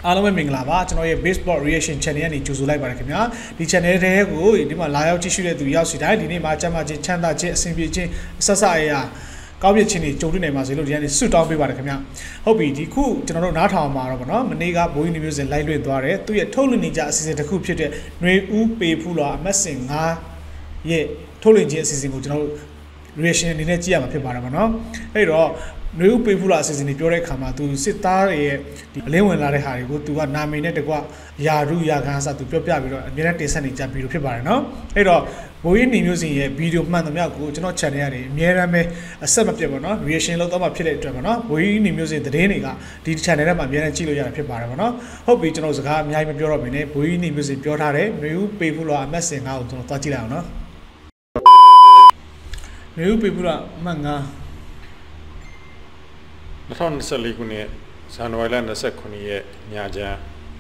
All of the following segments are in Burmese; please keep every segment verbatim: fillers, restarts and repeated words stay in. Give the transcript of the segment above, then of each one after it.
အားလုံးပဲမင်္ဂလာပါကျွန်တော်ရဲ့ baseball reaction channel ကနေကြိုဆိုလိုက်ပါတယ်ခင်ဗျာဒီ channel တွေကိုဒီမှာလာရောက်ကြည့်ရှုတဲ့သူရောက်စီတိုင်းဒီနေ့မှာကျမ်းမာခြင်းချမ်းသာခြင်းအဆင်ပြေခြင်းဆက်ဆက်အရာကောင်းမြတ်ခြင်းတွေကြုံတွေ့နိုင်ပါစေလို့ဒီကနေ့ဆုတောင်းပေးပါတယ်ခင်ဗျာဟုတ်ပြီဒီခုကျွန်တော်တို့နားထောင်မှာတော့ဗောနော်မနေ့ကဘိုးကြီးမျိုးစင်လိုက်လွှင့်သွားတယ်သူရဲ့ထုတ်လွှင့်နေကြအစီအစဉ်တစ်ခုဖြစ်တဲ့ຫນွေဦးပေဖူးလွာအမတ်စင်၅ရဲ့ထုတ်လွှင့်ခြင်းအစီအစဉ်ကိုကျွန်တော်တို့ reaction အနေနဲ့ကြည့်ရမှာဖြစ်ပါတယ်ဗောနော်အဲ့တော့ຫນွေဦးပေဖူးလွာအစီအစဉ်တွေပြောတဲ့အခါမှာသူစစ်သားရဲ့ဒီအလင်းဝင်လာတဲ့ဟာတွေကိုသူကနာမည်နဲ့တကွယာရုယာခန်းစသူပြောပြပြီးတော့အများနဲ့တင်ဆက်နေကြဗီဒီယိုဖြစ်ပါတယ်နော်အဲ့တော့ဘိုးကြီးနေမျိုးစင်ရဲ့ဗီဒီယိုမှန်သမျှကိုကျွန်တော် channel ကနေအများအားပဲအဆက်မပြတ်ပါနော် reaction လုပ်တော့မှဖြစ်တဲ့အတွက်ပါနော်ဘိုးကြီးနေမျိုးစင်သတင်းတွေကဒီ channel ထဲမှာအများနဲ့ကြည့်လို့ရတာဖြစ်ပါတယ်ပါနော်ဟုတ်ပြီကျွန်တော်စကားအများကြီးမပြောတော့ဘဲနဲ့ဘိုးကြီးနေမျိုးစင်ပြောထားတယ်ຫນွေဦးပေဖူးလွာအမတ်စင်၅ကိုကျွန်တော်သွားကြည့်လိုက်အောင်နော်ຫນွေဦးပေဖူးလွာအမတ်၅၂၀၂၄ခုနှစ်ဇန်နဝါရီလ၂၉ရက်ညချမ်း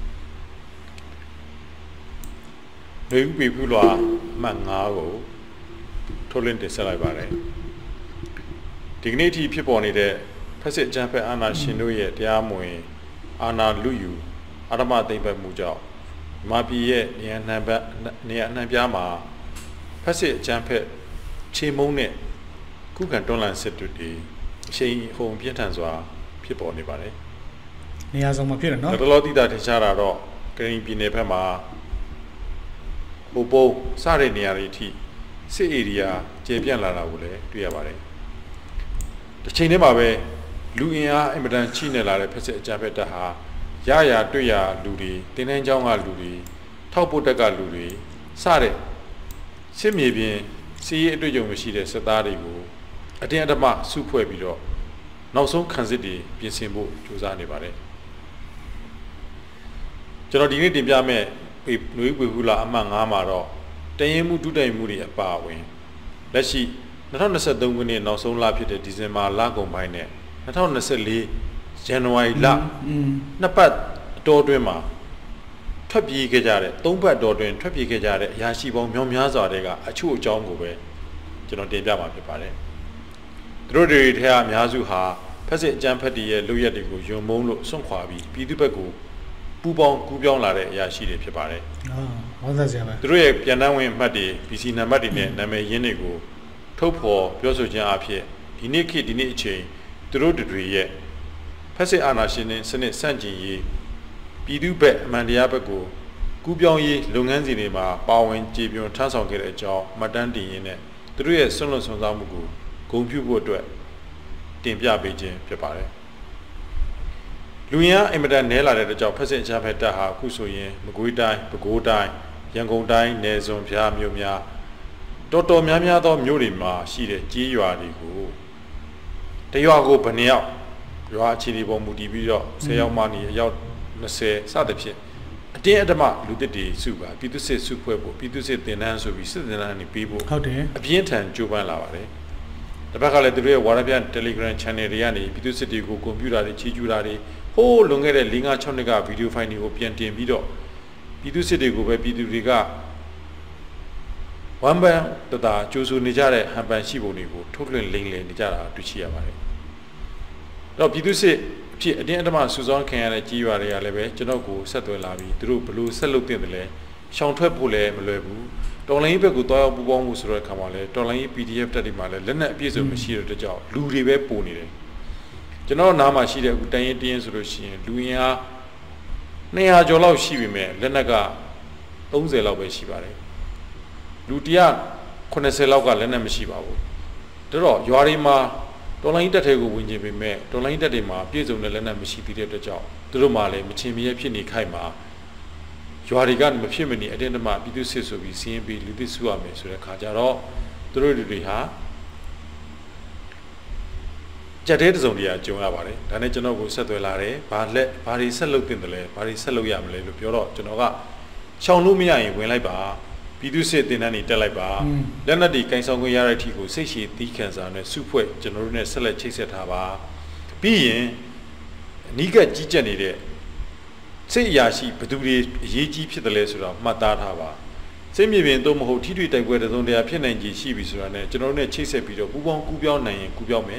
ຫນွေဦးပေဖူးလွာအမှတ်၅ကိုထုတ်လွှင့်တင်ဆက်လိုက်ပါတယ်ဒီကနေ့ထိဖြစ်ပေါ်နေတဲ့ဖက်စစ်အကြမ်းဖက်အာဏာရှင်တို့ရဲ့တရားမဝင်အာဏာလုယူအာဓမ္မသိမ်းပိုက်မှုကြောင့်မာပြည်ရဲ့နေရာနှံပတ်နေရာနှံပြားမှာဖက်စစ်အကြမ်းဖက်ခြေမုံနဲ့ခုခံတွန်းလှန်စစ်တွေအရှိန်ဟုန်ပြင်းထန်စွာဖြစ်ပေါ်နေပါတယ်နေရာဆောင်မှာဖြစ်တယ်နော်တော်တော်တိတာထင်ရှားတာတော့ကရင်ပြည်နယ်ဘက်မှာဟိုပုံစတဲ့နေရာတွေအထိစစ်ဧရိယာကျေပြန့်လာတာကိုလည်းတွေ့ရပါတယ်တစ်ချိန်တည်းမှာပဲလူအင်အားအင်မတန်ချိနေလာတဲ့ဖက်စစ်အကြမ်းဖက်တပ်ဟာရရတွေ့ရလူတွေတင်းနှင်းချောင်းကလူတွေထောက်ပို့တက်ကလူတွေစတဲ့စစ်မြေပြင်စီးရေးအတွေ့အကြုံမရှိတဲ့စစ်သားတွေကိုအတင်းအဓမ္မစုဖွဲ့ပြီးတော့နောက်ဆုံးခံစစ်တွေပြင်ဆင်ဖို့ကြိုးစားနေပါတယ်ကျွန်တော်ဒီနေ့တင်ပြမယ့်ຫນွေဦးပေဖူးလွာအမှတ်၅မှာတော့တရင်မှုဒုတိုင်မှုတွေအပါအဝင်လက်ရှိ၂၀၂၃ခုနှစ်နောက်ဆုံးလဖြစ်တဲ့ဒီဇင်ဘာလကုန်ပိုင်းနဲ့၂၀၂၄ဇန်နဝါရီလနှစ်ပတ်အတော်အတွင်းမှာထွက်ပြေးခဲ့ကြတဲ့သုံးပတ်အတော်အတွင်းထွက်ပြေးခဲ့ကြတဲ့အရာရှိပေါင်းမြောက်များစွာတွေကအချို့အကြောင်းကိုပဲကျွန်တော်တင်ပြမှာဖြစ်ပါတယ်သူတို့တွေထဲအများစုဟာဖက်စစ်အကြမ်းဖက်တွေရဲ့လုပ်ရက်တွေကိုယုံမုန်းလို့စွန့်ခွာပြီးပြည်သူ့ဘက်ကိုပူပေါင်းကူးပြောင်းလာတဲ့အရာရှိတွေဖြစ်ပါတယ်။အာဟောသားစရာပဲ။သူတို့ရဲ့ပြန်တန်းဝင်အမှတ်တွေ B C နံပါတ်တွေနဲ့နာမည်ရင်းတွေကိုထုတ်ဖော်ပြောဆိုခြင်းအဖြစ်ဒီနေ့ခေတ်ဒီနေ့အချိန်သူတို့တွေရဲ့ဖက်စစ်အာဏာရှင်နဲ့စနစ်ဆန့်ကျင်ရေးပြည်သူ့ဘက်အမှန်တရားဘက်ကိုကူးပြောင်းရေးလုပ်ငန်းစဉ်တွေမှာပါဝင်ကြေပြွန်ထမ်းဆောင်ခဲ့တဲ့အကြောင်းမှတ်တမ်းတင်ရင်းနဲ့သူတို့ရဲ့ဆွန့်လွတ်ဆွန့်စားမှုကိုဂုဏ်ပြုဖို့အတွက်တင်ပြပေးခြင်းဖြစ်ပါတယ်လူရင်းအင်မတန်နဲလာတဲ့ကြောင့်ဖက်စစ်အကြမ်းဖက်တပ်ဟာအခုဆိုရင်မကွေးတိုင်းပဲခူးတိုင်းရန်ကုန်တိုင်းနယ်စွန်ဖျားမြို့များတော်တော်များများသောမြို့တွေမှာရှိတဲ့ကြီးရွာတွေကိုတရွာကိုဘယ်နှယောက်ရွာအခြေအနေပေါ်မူတည်ပြီးတော့ဆယ်ယောက်မှနေအယောက်၂၀စသဖြင့်အတင်းအဓမ္မလူတစ်တွေစုပါပြည်သူစစ်စုဖွဲ့ဖို့ပြည်သူစစ်တင်တန်းဆိုပြီးစစ်တင်တန်းနေပြီးဖို့ဟုတ်တယ်အပြင်းထန်ကြိုးပမ်းလာပါတယ်တစ်ဖက်ကလည်းသူတို့ရဲ့ဝါရပြ Telegram channel တွေကနေပြည်သူစစ်တွေကိုကွန်ပျူတာတွေချီးကျူးတာတွေဟိုးလွန်ခဲ့တဲ့၄၅၆နှစ်ကဗီဒီယိုဖိုင်တွေကိုပြန်တင်ပြီးတော့ပြည်သူစစ်တွေကိုပဲပြည်သူတွေကဝမ်ပန်တတာကြိုးဆူနေကြတဲ့ဟန်ပန်ရှိပုံတွေကိုထုတ်လွှင့်လိမ့်လည်နေကြတာတွေ့ရှိရပါတယ်။တော့ပြည်သူစစ်အဖြစ်အတင်းအဓမ္မစူဆောင်းခံရတဲ့ကြီးရွာတွေကလည်းပဲကျွန်တော်ကိုဆက်သွယ်လာပြီးသူတို့ဘလို့ဆက်လုပ်တင်တယ်လဲရှောင်ထွက်ဖို့လည်းမလွယ်ဘူး။တော်လိုင်းဘက်ကိုတွားရောက်ပူပေါင်းမှုဆိုတဲ့အခါမှာလည်းတော်လိုင်း P D F တက်တွေမှာလည်းလက်နက်အပြည့်စုံမရှိတဲ့အတွက်ကြောင့်လူတွေပဲပုံနေတယ်။ကျွန်တော်နားမှာရှိတဲ့အခုတန်ရင်တင်းဆိုလို့ရှိရင်လူရင်းအား၂၀၀ကျော်လောက်ရှိပြီမဲ့လက်နက်က၃၀လောက်ပဲရှိပါတယ်လူ၁၇၀လောက်ကလက်နက်မရှိပါဘူးဒါတော့ရွာတွေမှာတော်လိုင်းတက်တဲ့ကိုဝင်ကျင်ပေမဲ့တော်လိုင်းတက်တွေမှာပြည့်စုံတဲ့လက်နက်မရှိသေးတဲ့အတွက်ကြောင့်သူတို့မှလည်းမချင်မရဲဖြစ်နေခိုက်မှာရွာတွေကမဖြစ်မနေအတင်းအဓမ္မပြည်သူစစ်ဆိုပြီးစီးရင်ပြီးလူသစ်စုရမယ်ဆိုတဲ့ခါကျတော့သူတို့တွေဟာကြက်တဲ့တစုံတရာကြုံရပါတယ်ဒါနဲ့ကျွန်တော်ကိုဆက်သွယ်လာတယ်ဘာလက်ဘာတွေဆက်လုပ်တင်တယ်လဲဘာတွေဆက်လုပ်ရမလဲလို့ပြောတော့ကျွန်တော်ကရှောင်လို့မရရင်ဝင်လိုက်ပါပြည်သူစစ်တင်တန်းနေတက်လိုက်ပါလက်နက်တွေကင်ဆောင်ခွင့်ရတဲ့အထိကိုစိတ်ရှည်သီးခံစားနဲ့စုဖွဲ့ကျွန်တော်တို့နဲ့ဆက်လက်ချိတ်ဆက်ထားပါပြီးရင်အနီးကကြီးကျက်နေတဲ့စိတ်အရာရှိဘသူတွေအရေးကြီးဖြစ်တယ်လဲဆိုတော့မှတ်သားထားပါစိတ်မြေပြင်တော့မဟုတ်ထိတွေ့တိုက်ပွဲတစုံတရာဖြစ်နိုင်ခြေရှိပြီဆိုတာနဲ့ကျွန်တော်တို့နဲ့ချိတ်ဆက်ပြီးတော့ပူပေါင်းကူးပြောင်းနိုင်ရင်ကူးပြောင်းမယ်မ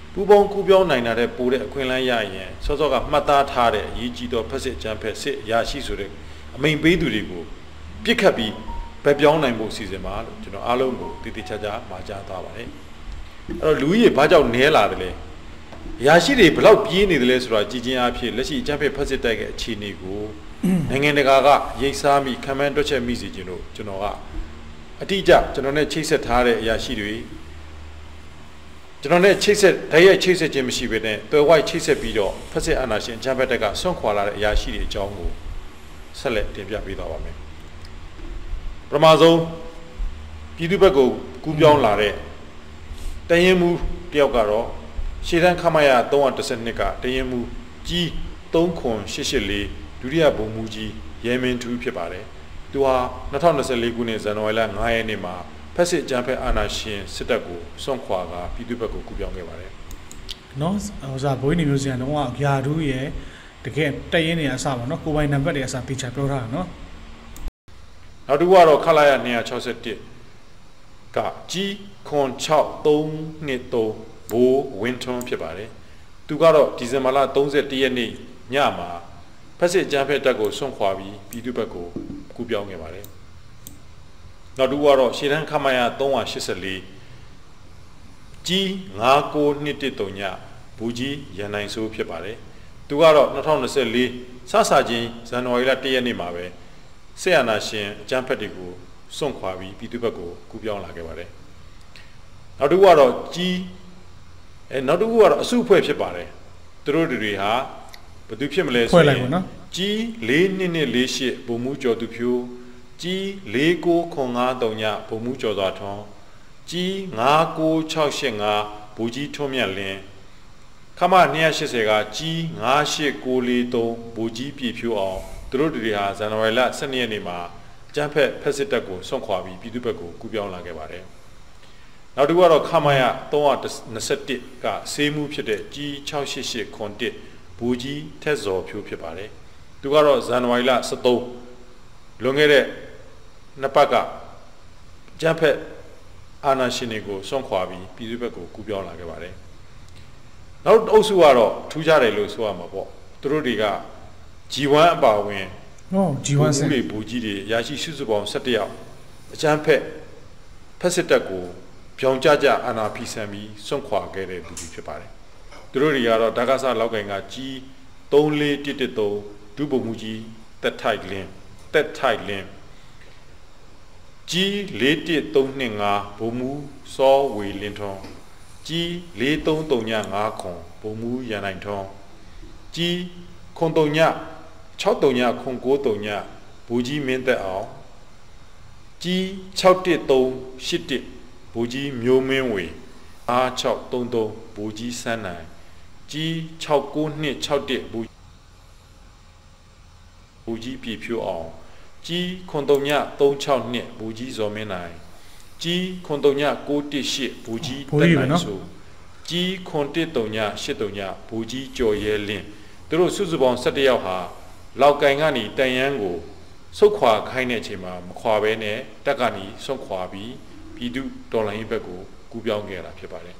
ပူပေါင်းကူပြောင်းနိုင်တဲ့ပိုတဲ့အခွင့်အလမ်းရရင်စောစောကမှတ်သားထားတဲ့အရေးကြီးသောဖက်စစ်ကြံဖက်စစ်ရရှိဆိုတဲ့အမိန်ပေးသူတွေကိုပြစ်ခတ်ပြီးဗက်ပြောင်းနိုင်ဖို့စီစဉ်ပါလို့ကျွန်တော်အားလုံးကိုတည်တည်ချာချာမှာကြားသွားပါတယ်အဲ့တော့လူကြီးတွေဘာကြောင့်နဲလာတယ်လဲရရှိတွေဘယ်လောက်ပြေးနေတယ်လဲဆိုတာကြည်ချင်းအဖြစ်လက်ရှိကြံဖက်ဖက်စစ်တိုက်ရဲ့အခြေအနေကိုနိုင်ငံတကာကရိတ်စားမိခံမှန်းတွက်ချက်မိစီခြင်းလို့ကျွန်တော်ကအတိအကျကျွန်တော်နဲ့ချိတ်ဆက်ထားတဲ့အရာရှိတွေကျွန်တော်နဲ့ချိတ်ဆက်ဓာတ်ရိုက်ချိတ်ဆက်ခြင်းမရှိဘဲနဲ့တွယ်ဝိုက်ချိတ်ဆက်ပြီးတော့ဖက်စစ်အာဏာရှင်ကြံဖက်တက်ကဆွန့်ခွာလာတဲ့အရာရှိတွေအကြောင်းကိုဆက်လက်တင်ပြပေးသွားပါမယ်ပထမဆုံးပြည်သူ့ဘက်ကိုကူးပြောင်းလာတဲ့တရင်မူတယောက်ကတော့ရှေ့တန်းခမရ၃၁၂ကတရင်မူကြီး၃ခွန်၈၈၄ဒုတိယဗိုလ်မှူးကြီးရဲမင်းထူးဖြစ်ပါတယ်သူဟာ၂၀၂၄ခုနှစ်ဇန်နဝါရီလ၅ရက်နေ့မှာဖက်စစ်ကြံဖက်အာဏာရှင်စစ်တပ်ကိုစွန့်ခွာကပြည်သူ့ဘက်ကိုကူးပြောင်းခဲ့ပါတယ်နော်ဟိုစားဘိုးနေမျိုးစံတော့ဂါဒူးရဲ့တကယ်တရင်နေအစပါနော်ကိုပိုင်နံပါတ်တွေအစတေချာပြောထားတာနော်နောက်တစ်ခုကတော့ခလာရ၂၆၁ကကြီးခွန်၆၃နှစ်၃ဘိုးဝင်းထွန်းဖြစ်ပါတယ်သူကတော့ဒီဇင်ဘာလ၃၁ရက်နေ့ညမှာဖက်စစ်ကြံဖက်တပ်ကိုစွန့်ခွာပြီးပြည်သူ့ဘက်ကိုကူးပြောင်းခဲ့ပါတယ်နောက်တစ်ခုကတော့ရှေ့တန်းခမရ၃၈၄ကြီး၅၉နှစ်၁၃ညဘူကြီးရန်နိုင်ဆိုးဖြစ်ပါတယ်သူကတော့၂၀၂၄စစချင်းဇန်နဝါရီလ၁ရက်နေ့မှာပဲဆေးအာဏာရှင်အကြမ်းဖက်တွေကိုစွန့်ခွာပြီးပြည်သူ့ဘက်ကိုကူးပြောင်းလာခဲ့ပါတယ်နောက်တစ်ခုကတော့ကြီးအဲနောက်တစ်ခုကတော့အစုအဖွဲ့ဖြစ်ပါတယ်သူတို့တွေဟာဘယ်သူဖြစ်မလဲဆိုရင်ကြီး၄နှစ်နဲ့၄၈ဗိုလ်မှူးကျော်သူဖြိုးကြီး၄၉ခွန်၅၃ညဗိုလ်မှူးကျော်စွာထွန်းကြီး၅၉၆၈၅ဗိုလ်ကြီးထွန်းမြတ်လင်းခမ၂၈၀ကကြီး၅၈၉၄၃ဗိုလ်ကြီးပြည်ဖြိုးအောင်သူတို့တွေဟာဇန်နဝါရီလ၁၂ရက်နေ့မှာအကြမ်းဖက်ဖက်စစ်တပ်ကိုဆွန့်ခွာပြီးပြည်သူ့ဘက်ကိုကူးပြောင်းလာခဲ့ပါတယ်နောက်တစ်ခုကတော့ခမရ၃၂၁ကဆေးမှုဖြစ်တဲ့ကြီး၆၈၈ခွန်၁ဘူကြီးထက်စော်ဖြိုးဖြစ်ပါတယ်သူကတော့ဇန်နဝါရီလ၁၃လွန်ခဲ့တဲ့နှစ်ပတ်ကကြမ်းဖက်အာဏာရှင်တွေကိုဆွန့်ခွာပြီးပြည်သူ့ဘက်ကိုကူးပြောင်းလာခဲ့ပါတယ်နောက်အုပ်စုကတော့ထူးခြားတယ်လို့ဆိုရမှာပေါ့သူတို့တွေက ဂျီ ဝမ် အပါဝင်ဟော ဂျီ ဝမ်ဆင်ဘူကြီးတွေရရှိစုစုပေါင်း၁၁ယောက်အကြမ်းဖက်ဖက်စစ်တပ်ကိုပြောင်းကြကြအာဏာဖီဆန်ပြီးဆွန့်ခွာခဲ့တဲ့လူတွေဖြစ်ပါတယ်သူတို့တွေကတော့ဒါကဆလောက်ကိုင်ကကြီး၃၄၁၁၃ဒုဗိုလ်မှူးကြီးတက်ထိုက်လင်းတက်ထိုက်လင်းကြီး၄၁၃၂၅ဗိုလ်မှူးစောဝေလင်းထွန်းကြီး၄၃၃ည၅ခွန်ဗိုလ်မှူးရန်နိုင်ထွန်းကြီးခွန်၃ည၆၃ညခွန်၉၃ညဗိုလ်ကြီးမင်းသက်အောင်ကြီး၆၁၃၈၁ဗိုလ်ကြီးမျိုးမင်းဝေအား၆၃၃ဗိုလ်ကြီးစန်းနိုင်ကြီး၆၉၂၆၁ဗိုလ်ဗိုလ်ကြီးပြည်ဖြိုးအောင်ကြီးခွန်၃ည၃၆၂ဗိုလ်ကြီးဇော်မင်းနိုင်ကြီးခွန်၃ည၉၁၈ဗိုလ်ကြီးတက်နိုင်ဆိုကြီးခွန်၁၃ည၈၃ညဗိုလ်ကြီးကျော်ရဲလင်းသူတို့စုစုပေါင်း၁၁ယောက်ဟာလောက်ကိုင်ကနေတန်ရန်ကိုဆုတ်ခွာခိုင်းတဲ့အချိန်မှာမခွာဘဲနဲ့တက်ကနေဆွန့်ခွာပြီးပြည်သူတော်လှန်ရေးဘက်ကိုကူးပြောင်းခဲ့တာဖြစ်ပါတယ်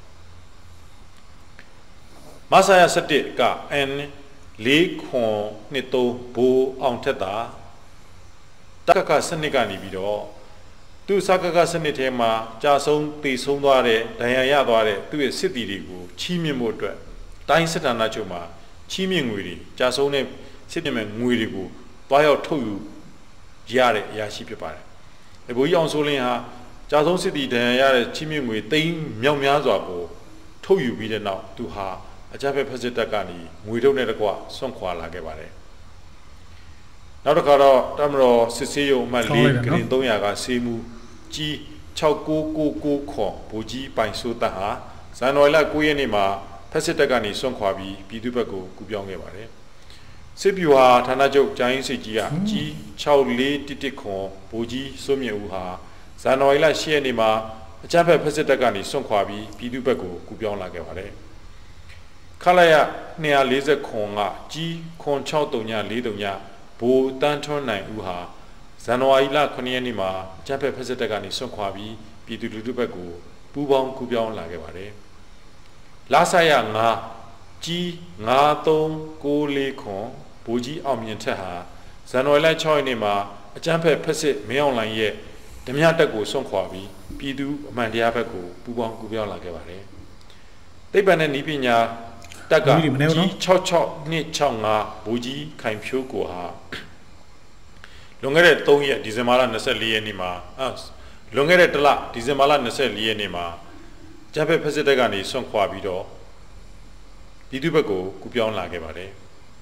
မဆာယာ၁၁က N ၄ခွန်၂၃ဘိုးအောင်ထက်တာတက္ကကစနစ်ကနေပြီးတော့သူစကကစနစ်ထဲမှာကြာဆုံးတည်ဆုံးသွားတဲ့ဒဏ်ရာရသွားတဲ့သူ့ရဲ့စစ်တီတွေကိုချီးမြှင့်ဖို့အတွက်တိုင်းစစ်ဌာနချုပ်မှာချီးမြှင့်ငွေတွေကြာဆုံးတဲ့စစ်တင်မဲ့ငွေတွေကိုတွားရောက်ထုတ်ယူရတဲ့အရာရှိဖြစ်ပါတယ်။ဗိုလ်ကြီးအောင်စိုးလင်းဟာကြာဆုံးစစ်တီဒဏ်ရာရတဲ့ချီးမြှင့်ငွေသိန်းမြောက်များစွာကိုထုတ်ယူပြီးတဲ့နောက်သူဟာအကြမ်းဖက်ဖက်စစ်တပ်ကနေငွေထုတ်တဲ့တကွဆွန့်ခွာလာခဲ့ပါတယ်။နောက်တစ်ခါတော့တမတော်စစ်ဆေးရုံအမှတ်၄ဂရင်၃၀၀ကဆေးမှုကြီး၆၉၉၉ခွန်ဗိုလ်ကြီးပိုင်စိုးတပ်ဟာဇန်နဝါရီလ၉ရက်နေ့မှာဖက်စစ်တပ်ကနေဆွန့်ခွာပြီးပြည်သူ့ဘက်ကိုကူးပြောင်းခဲ့ပါတယ်။စစ်ဗျူဟာဌာနချုပ်ဂျိုင်းစစ်ကြီးကကြီး၆၄၁၁ခွန်ဗိုလ်ကြီးစိုးမြင့်ဦးဟာဇန်နဝါရီလ၈ရက်နေ့မှာအကြမ်းဖက်ဖက်စစ်တပ်ကနေဆွန့်ခွာပြီးပြည်သူ့ဘက်ကိုကူးပြောင်းလာခဲ့ပါတယ်။ခလာရ၂၄၀ခွန်ကကြီးခွန်၆၃ည၄၃ညဘိုးတန်းထွန်းနိုင်ဦးဟာဇန်နဝါရီလခုနှစ်ရက်နေ့မှာအကြမ်းဖက်ဖက်စစ်တပ်ကနေဆွန့်ခွာပြီးပြည်သူလူထုဘက်ကိုပူးပေါင်းကူးပြောင်းလာခဲ့ပါတယ်။ဒီလာဆာရငါကြီးငါသုံးကိုလေးခွန်ဘူကြီးအောင်မြင်ထက်ဟာဇန်နဝါရီလ၆ရက်နေ့မှာအကြမ်းဖက်ဖက်စစ်မင်းအောင်လှိုင်ရဲ့ဓမြတက်ကိုစွန့်ခွာပြီးပြည်သူအမှန်တရားဘက်ကိုပူးပေါင်းကူးပြောင်းလာခဲ့ပါတယ်။သိပ္ပံနဲ့နည်းပညာတက်ကကြီး၆၆နှစ်၆၅ဘူကြီးခိုင်ဖြိုးကိုဟာလွန်ခဲ့တဲ့၃ရက်ဒီဇင်ဘာလ၂၄ရက်နေ့မှာလွန်ခဲ့တဲ့တစ်လဒီဇင်ဘာလ၂၄ရက်နေ့မှာကျန်းဖက်ဖက်စစ်တပ်ကနေဆွန့်ခွာပြီးတော့ပြည်သူ့ဘက်ကိုကူပြောင်းလာခဲ့ပါတယ်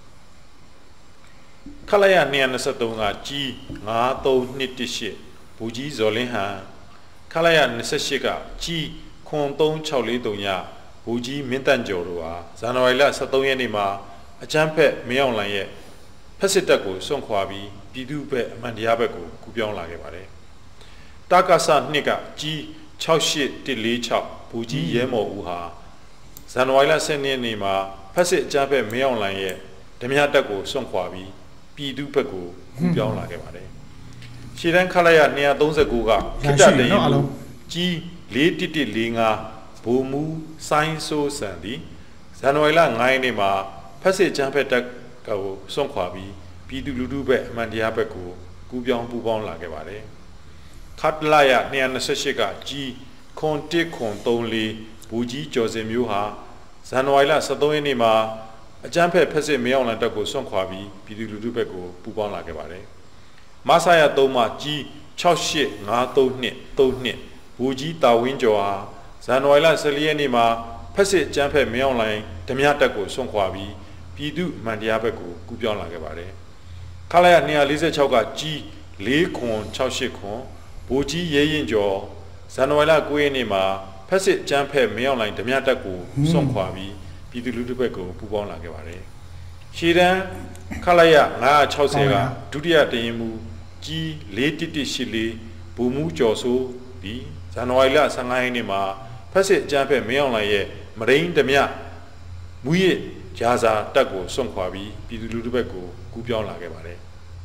ခလာရ၂၂၃ကကြီး၅၃၂၁၈ဘူကြီးဇော်လင်းဟန်ခလာရ၂၈ကကြီးခွန်၃၆၄၃ညဘူကြီးမင်းတန့်ကျော်တို့ဟာဇန်နဝါရီလ၁၃ရက်နေ့မှာအကြမ်းဖက်မင်းအောင်လှိုင်ရဲ့ဖက်စစ်တပ်ကိုဆွန့်ခွာပြီးပြည်သူ့ဘက်အမှန်တရားဘက်ကိုကူပြောင်းလာခဲ့ပါတယ်တက္ကသနှစ်ကကြီး၆၈၁၄၆ဘူကြီးရဲမော်ဦးဟာဇန်နဝါရီလ၁၂ရက်နေ့မှာဖက်စစ်အကြမ်းဖက်မင်းအောင်လှိုင်ရဲ့ဓမြတက်ကိုစွန့်ခွာပြီးပြည်သူ့ဘက်ကိုကူပြောင်းလာခဲ့ပါတယ်ရှေ့တန်းခလာရ၂၃၉ကခိတ္တတရင်ကြီး၄၁၁၄၅ဘူမူဆိုင်းဆိုးစံသည်ဇန်နဝါရီလ၅ရက်နေ့မှာဖက်စစ်အကြမ်းဖက်တက်ကိုစွန့်ခွာပြီးပြည်သူလူထုဘက်အမှန်တရားဘက်ကိုကူပြောင်းပူပေါင်းလာခဲ့ပါတယ်ခတ်လာရ၂၂၈ကကြီးခွန်တစ်ခွန်၃၄ဘူကြီးကျော်စင်မျိုးဟာဇန်နဝါရီလ၁၃ရက်နေ့မှာအကြမ်းဖက်ဖက်စစ်မင်းအောင်လှိုင်တပ်ကိုစွန့်ခွာပြီးပြည်သူလူထုဘက်ကိုပူပေါင်းလာခဲ့ပါတယ်မဆာရ၃မှာကြီး၆၈၅၃၂၃၂ဘူကြီးတာဝင်းကျော်ဟာဇန်နဝါရီလ၁၄ရက်နေ့မှာဖက်စစ်အကြမ်းဖက်မင်းအောင်လှိုင်ဓမြတပ်ကိုစွန့်ခွာပြီးပြည်သူအမှန်တရားဘက်ကိုကူပြောင်းလာခဲ့ပါတယ်ခလာရ၂၄၆ကကြီး၄ခွန်၆၈ခွန်ဘူကြီးရဲရင်ကျော်ဇန်နဝါရီလ၉ရက်နေ့မှာဖက်စစ်အကြမ်းဖက်မင်းအောင်လှိုင်ဓမြတပ်ကိုစွန့်ခွာပြီးပြည်သူလူထုဘက်ကိုပူးပေါင်းလာခဲ့ပါတယ်ရှေ့တန်းခလာရ၅၆၀ကဒုတိယတရင်မူကြီး၄၁၁၈၄ဘူမူကျော်ဆိုးပြီးဇန်နဝါရီလ၁၅ရက်နေ့မှာဖက်စစ်အကြမ်းဖက်မင်းအောင်လှိုင်ရဲ့မရိန်းဓမြမူရစ်ဂျာဇာတပ်ကိုစွန့်ခွာပြီးပြည်သူလူထုဘက်ကိုကူးပြောင်းလာခဲ့ပါတယ်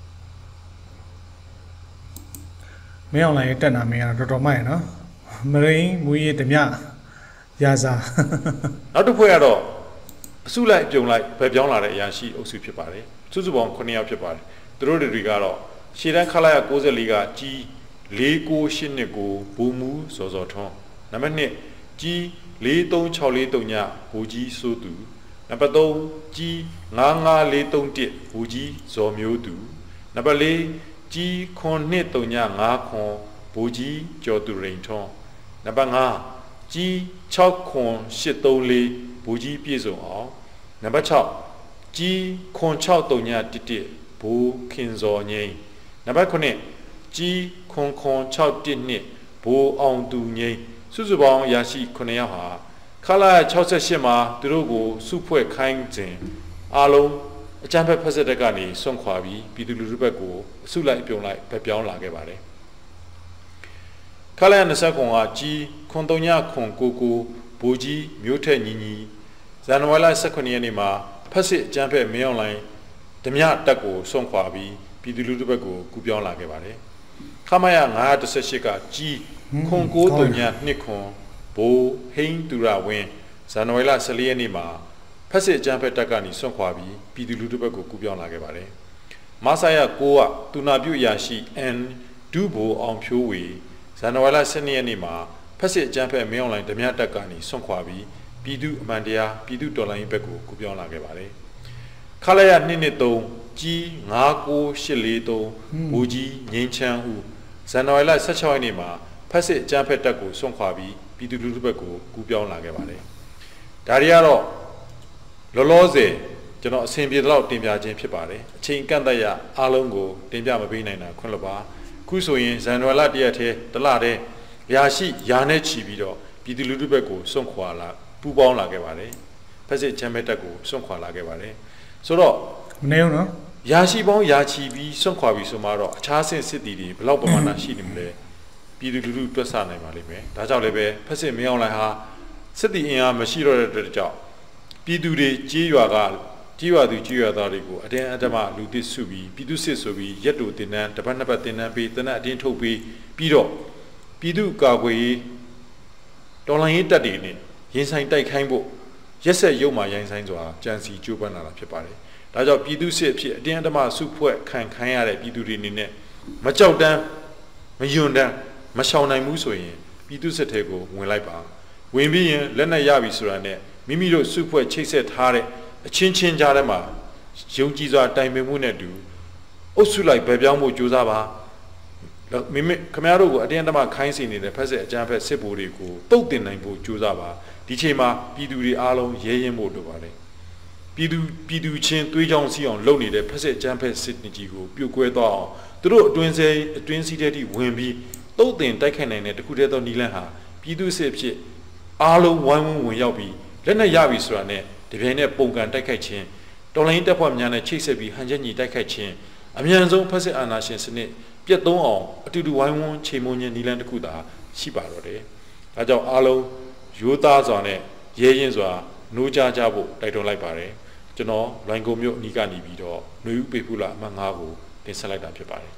မင်းအောင်လှိုင်ရဲ့တက်နာမင်းကတော့တော်တော်မှန်ရနော်မရိန်းမူရစ်ဓမြဂျာဇာနောက်တစ်ဖွဲ့ကတော့အစုလိုက်ပြုံလိုက်ပဲပြောင်းလာတဲ့အရာရှိအုပ်စုဖြစ်ပါတယ်စုစုပေါင်း9ယောက်ဖြစ်ပါတယ်သူတို့တွေကတော့ရှေ့တန်းခလာရ၉၄ကကြီး၄၉၈၂ကိုဘူမူစောစောထွန်းနံပါတ်၂ကြီး၄၃၆၄၃ညဘူကြီးစိုးသူနံပါတ်၃ကြီး၅၅၄၃၁ဘူကြီးဇော်မျိုးသူနံပါတ်၄ကြီးခွန်၂၃ည၅ခွန်ဘူကြီးကျော်သူရိန်ထွန်းနံပါတ်၅ကြီး၆ခွန်၈၃၄ဘူကြီးပြည့်စုံအောင်နံပါတ်၆ကြီးခွန်၆၃ည၁၁ဘူခင်ဇော်ငိမ့်နံပါတ်၉ကြီးခွန်ခွန်၆၁၂ဘူအောင်သူငိမ့်စုစုပေါင်းရရှိ9ယောက်ဟာခလာ၆၈မှာသူတို့ကိုစုဖွဲ့ခိုင်းခြင်းအားလုံးအကြမ်းဖက်ဖက်စစ်တပ်ကနေဆွန့်ခွာပြီးပြည်သူလူထုဘက်ကိုအစုလိုက်ပြုံလိုက်ပဲပြောင်းလာခဲ့ပါတယ်ခလာ၂၀ခွန်ကကြီးခွန်၃ညခွန်ကိုကိုဘူကြီးမျိုးထက်ညီညီဇန်နဝါရီလ၁၉ရက်နေ့မှာဖက်စစ်အကြမ်းဖက်မင်းအောင်လှိုင်ဓမြတပ်ကိုဆွန့်ခွာပြီးပြည်သူလူထုဘက်ကိုကူပြောင်းလာခဲ့ပါတယ်ခမရ၅၁၈ကကြီးခွန်ကိုတုံညာနှစ်ခွန်ဘိုးဟိန်းသူရဝင်းဇန်နဝါရီလ၁၄ရက်နေ့မှာဖက်စစ်အကြမ်းဖက်တပ်ကနေဆွန့်ခွာပြီးပြည်သူလူထုဘက်ကိုကူပြောင်းလာခဲ့ပါတယ်မဆာရကိုကတူနာပြုရာရှိအန်ဒူဘိုအောင်ဖြိုးဝေဇန်နဝါရီလ၁၂ရက်နေ့မှာဖက်စစ်အကြမ်းဖက်မင်းအောင်လှိုင်ဓမြတပ်ကနေဆွန့်ခွာပြီးပြည်သူအမှန်တရားပြည်သူတော်လှန်ရေးဘက်ကိုကူပြောင်းလာခဲ့ပါတယ်ခလာရ၂၂၃ကြီး၅၉၈၄၃ဘူကြီးငိမ့်ချမ်းဦးဇန်နဝါရီလ၁၆ရက်နေ့မှာဖက်စစ်အကြမ်းဖက်တပ်ကိုဆွန့်ခွာပြီးပြည်သူလူထုဘက်ကိုကူပြောင်းလာခဲ့ပါတယ်ဒါတွေကတော့လောလောဆယ်ကျွန်တော်အစဉ်ပြေတော့တင်ပြခြင်းဖြစ်ပါတယ်အချိန်ကန့်သက်ရအားလုံးကိုတင်ပြမပေးနိုင်တာခွင့်လွှတ်ပါခုဆိုရင်ဇန်နဝါရီလတရက်ထဲတလတည်းရာရှိရာနဲ့ချီပြီးတော့ပြည်သူလူထုဘက်ကိုဆွန့်ခွာလာပူပေါင်းလာခဲ့ပါတယ်ဖက်စစ်ချမ်းမဲ့တပ်ကိုဆွန့်ခွာလာခဲ့ပါတယ်ဆိုတော့မနေဘူးနော်ရာရှိပေါင်းရာချီပြီးဆွန့်ခွာပြီးဆိုမှတော့အခြားဆင့်စစ်တီတွေဘယ်လောက်ပမာဏရှိနေမလဲပြည်သူလူထုတွက်ဆနိုင်ပါလိမ့်မယ်ဒါကြောင့်လည်းပဲဖက်စစ်မင်းအောင်လှိုင်ဟာစစ်တီအင်အားမရှိတော့တဲ့အတွက်ကြောင့်ပြည်သူတွေကြေးရွာကကြေးရွာသူကြေးရွာသားတွေကိုအတင်းအဓမ္မလူသစ်စုပြီးပြည်သူစစ်ဆိုပြီးရက်တူတင်တန်းတပတ်နှစ်ပတ်တင်တန်းပြီးတနက်အတင်းထုတ်ပြီးပြီးတော့ပြည်သူကာကွယ်ရေးတော်လှန်ရေးတပ်တွေနဲ့ရင်ဆိုင်တိုက်ခိုင်းဖို့ရက်ဆက်ရုပ်မှရိုင်းဆိုင်စွာကြံစီကျိုးပန်းလာတာဖြစ်ပါတယ်ဒါကြောင့်ပြည်သူစစ်အဖြစ်အတင်းအဓမ္မစုဖွဲ့ခံခိုင်းရတဲ့ပြည်သူတွေအနေနဲ့မကြောက်တမ်းမယွန်းတမ်းမရှောင်နိုင်ဘူးဆိုရင်ပြည်သူစစ်ထဲကိုဝင်လိုက်ပါဝင်ပြီးရင်လက်နက်ရပြီဆိုတာနဲ့မိမိတို့စုဖွဲ့ချိတ်ဆက်ထားတဲ့အချင်းချင်းကြားထဲမှာယုံကြည်စွာတိုင်ပင်မှုနဲ့တူအုပ်စုလိုက်ဗပြောင်းမှုကြိုးစားပါမိမိခမရတို့ကိုအတင်းအဓမ္မခိုင်းစီနေတဲ့ဖက်စစ်အကြမ်းဖက်စစ်ဗိုလ်တွေကိုတုတ်တင်နိုင်ဖို့ကြိုးစားပါဒီချိန်မှာပြည်သူတွေအားလုံးရဲရင်ဖို့လိုပါတယ်ပြည်သူပြည်သူချင်းသွေးကြောင်စီအောင်လုပ်နေတဲ့ဖက်စစ်အကြမ်းဖက်စစ်ကြီးကိုပြုတ်ကွဲသွားအောင်သူတို့အတွင်းစဲအတွင်းစည်းတဲ့တိဝင်ပြီးတုတ်တင်တိုက်ခိုက်နိုင်တဲ့တခုတည်းသောနီလန်းဟာပြည်သူစစ်ဖြစ်အားလုံးဝိုင်းဝန်းဝင်ရောက်ပြီးလက်နက်ရပြီဆိုတာနဲ့တပြိုင်နက်ပုံကန်တိုက်ခိုက်ခြင်းတော်လိုင်းတပ်ဖွဲ့များနဲ့ချိတ်ဆက်ပြီးဟန်ချက်ညီတိုက်ခိုက်ခြင်းအမြန်ဆုံးဖက်စစ်အာဏာရှင်စနစ်ပြတ်သုံးအောင်အတူတူဝိုင်းဝန်းချိန်မုံခြင်းနီလန်းတစ်ခုသာရှိပါတော့တယ်။ဒါကြောင့်အားလုံးရိုးသားစွာနဲ့ရဲရင်စွာနှိုးကြကြဖို့တိုက်တွန်းလိုက်ပါတယ်။ကျွန်တော်လွိုင်ကုံမြို့အနီးကနေပြီးတော့ຫນွေဦးပေဖူလာအမှတ်၅ကိုတင်ဆက်လိုက်တာဖြစ်ပါတယ်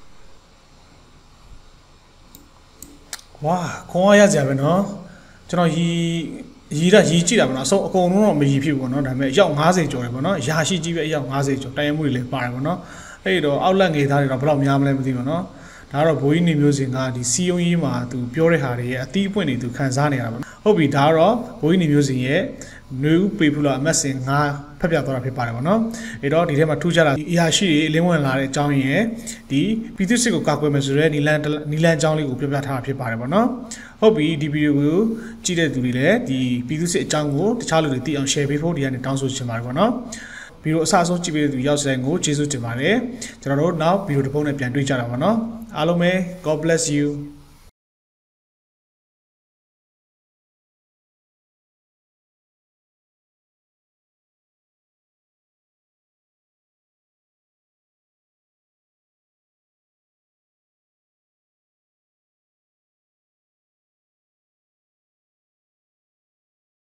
။ဝါခေါင်းရရကြပဲနော်။ကျွန်တော်ရီရီရရီကြည့်တာပေါ့နော်အစုံအကုန်လုံးတော့မရီဖြစ်ဘူးပေါ့နော်ဒါပေမဲ့အယောက်၅၀ကျော်တယ်ပေါ့နော်ရာရှိကြီးပဲအယောက်၅၀ကျော်တိုင်ရမှုတွေလည်းပါတယ်ပေါ့နော်အဲ့တော့အောက်လက်ငယ်သားတွေတော့ဘယ်လောက်များမလဲမသိဘူးနော်ဒါကတော့ဘိုးကြီးနေမျိုးစင်ကဒီစီယုံကြီးမှာသူပြောတဲ့ဟာတွေရဲ့အသီးအပွင့်တွေသူခန်းစားနေတာပေါ့ဟုတ်ပြီဒါကတော့ဘိုးကြီးနေမျိုးစင်ရဲ့နွေဦးပေဖူလာအမတ်စင်၅ဖက်ပြသွားတာဖြစ်ပါတယ်ပေါ့နော်အဲ့တော့ဒီထဲမှာထူးခြားတာအရာရှိတွေအလင်းဝင်လာတဲ့အကြောင်းရင်းဒီပြည်သူစစ်ကိုကာကွယ်မယ်ဆိုရဲနီလန်နီလန်အကြောင်းလေးကိုပြောပြထားတာဖြစ်ပါတယ်ပေါ့နော်ဟုတ်ပြီဒီဗီဒီယိုကိုကြည့်တဲ့သူတွေလည်းဒီပြည်သူစစ်အကြောင်းကိုတခြားလူတွေသိအောင် share ပေးဖို့ဒီကနေတောင်းဆိုချင်ပါတယ်ပေါ့နော်ဗီဒီယိုအစအဆုံးကြည့်ပေးတဲ့သူရောက်စတဲ့ကိုကျေးဇူးတင်ပါတယ်ကျွန်တော်တို့နောက်ဗီဒီယိုတစ်ပုဒ်နဲ့ပြန်တွေ့ကြတာပါနော်အားလုံးပဲ God bless you